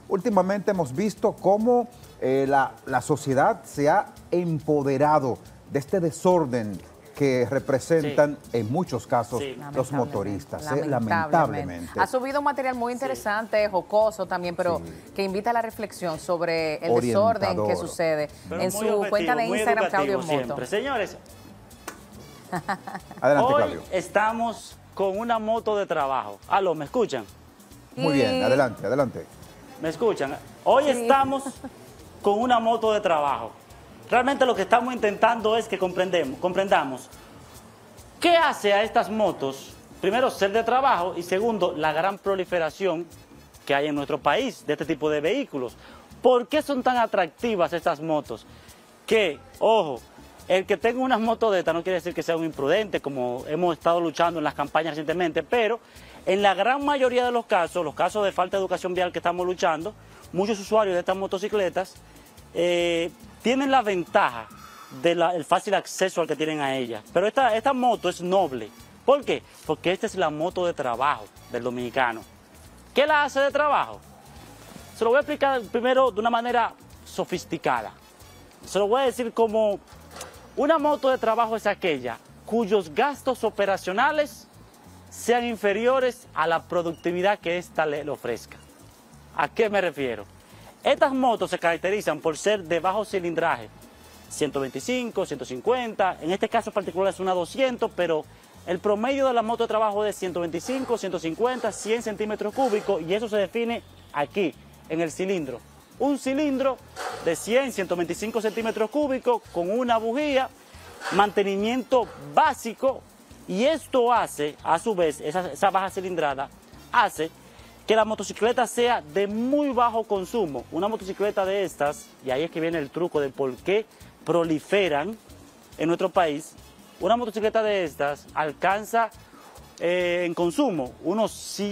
Últimamente hemos visto cómo la sociedad se ha empoderado de este desorden que representan en muchos casos los motoristas, lamentablemente. Ha subido un material muy interesante, jocoso también, pero que invita a la reflexión sobre el desorden que sucede en su cuenta de Instagram, Claudio Moto. Señores, adelante, hoy Claudio. estamos con una moto de trabajo. Aló, ¿me escuchan? Muy bien, adelante, adelante. ¿Me escuchan? Hoy estamos con una moto de trabajo. Realmente lo que estamos intentando es que comprendamos qué hace a estas motos, primero, ser de trabajo y segundo, la gran proliferación que hay en nuestro país de este tipo de vehículos. ¿Por qué son tan atractivas estas motos? Que, ojo, el que tenga una moto de esta no quiere decir que sea un imprudente, como hemos estado luchando en las campañas recientemente, pero en la gran mayoría de los casos de falta de educación vial que estamos luchando, muchos usuarios de estas motocicletas tienen la ventaja del fácil acceso al que tienen a ella. Pero esta moto es noble. ¿Por qué? Porque esta es la moto de trabajo del dominicano. ¿Qué la hace de trabajo? Se lo voy a explicar primero de una manera sofisticada. Se lo voy a decir como una moto de trabajo es aquella cuyos gastos operacionales sean inferiores a la productividad que ésta le ofrezca. ¿A qué me refiero? Estas motos se caracterizan por ser de bajo cilindraje, 125, 150, en este caso particular es una 200, pero el promedio de la moto de trabajo es de 125, 150, 100 centímetros cúbicos y eso se define aquí, en el cilindro. Un cilindro de 100, 125 centímetros cúbicos con una bujía, mantenimiento básico y esto hace, a su vez, esa baja cilindrada hace que la motocicleta sea de muy bajo consumo. Una motocicleta de estas, y ahí es que viene el truco de por qué proliferan en nuestro país, una motocicleta de estas alcanza en consumo unos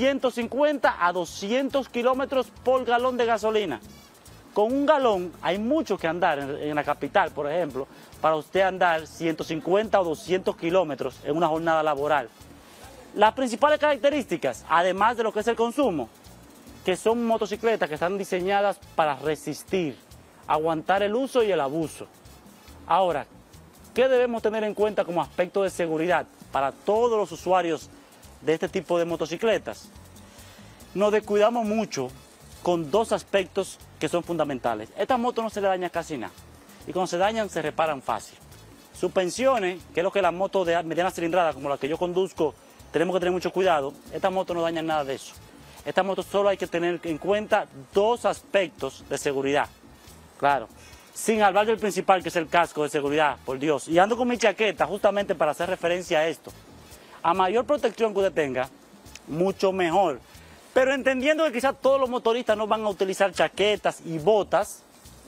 150 a 200 kilómetros por galón de gasolina. Con un galón hay mucho que andar en la capital, por ejemplo, para usted andar 150 o 200 kilómetros en una jornada laboral. Las principales características, además de lo que es el consumo, que son motocicletas que están diseñadas para resistir, aguantar el uso y el abuso. Ahora, ¿qué debemos tener en cuenta como aspecto de seguridad para todos los usuarios de este tipo de motocicletas? Nos descuidamos mucho con dos aspectos que son fundamentales. Estas motos no se le daña casi nada y cuando se dañan se reparan fácil. Suspensiones, que es lo que las motos de mediana cilindrada, como la que yo conduzco, tenemos que tener mucho cuidado. Estas motos no dañan nada de eso. Estas motos solo hay que tener en cuenta dos aspectos de seguridad. Claro, sin hablar del principal, que es el casco de seguridad, por Dios. Y ando con mi chaqueta justamente para hacer referencia a esto. A mayor protección que usted tenga, mucho mejor. Pero entendiendo que quizás todos los motoristas no van a utilizar chaquetas y botas,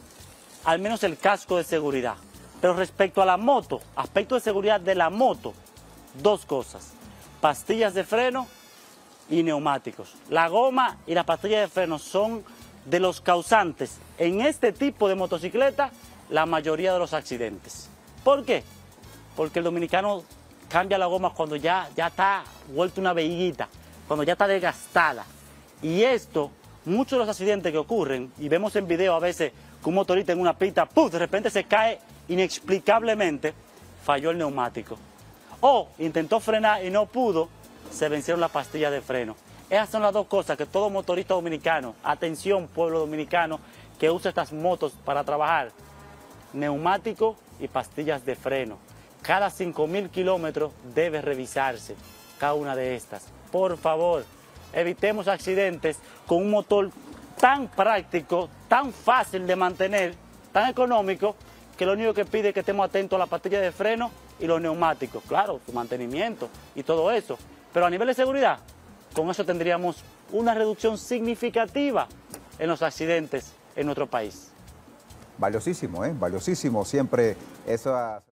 al menos el casco de seguridad. Pero respecto a la moto, aspecto de seguridad de la moto, dos cosas. Pastillas de freno y neumáticos. La goma y las pastillas de freno son de los causantes en este tipo de motocicleta la mayoría de los accidentes. ¿Por qué? Porque el dominicano cambia la goma cuando ya está vuelta una vejiguita, cuando ya está desgastada. Y esto, muchos de los accidentes que ocurren, y vemos en video a veces que un motorista en una pista, ¡pum!, de repente se cae inexplicablemente, falló el neumático. O intentó frenar y no pudo, se vencieron las pastillas de freno. Esas son las dos cosas que todo motorista dominicano, atención pueblo dominicano, que usa estas motos para trabajar, neumático y pastillas de freno. Cada 5.000 kilómetros debe revisarse cada una de estas. Por favor, evitemos accidentes con un motor tan práctico, tan fácil de mantener, tan económico, que lo único que pide es que estemos atentos a las pastillas de freno y los neumáticos, claro, su mantenimiento y todo eso. Pero a nivel de seguridad, con eso tendríamos una reducción significativa en los accidentes en nuestro país. Valiosísimo, valiosísimo siempre esa...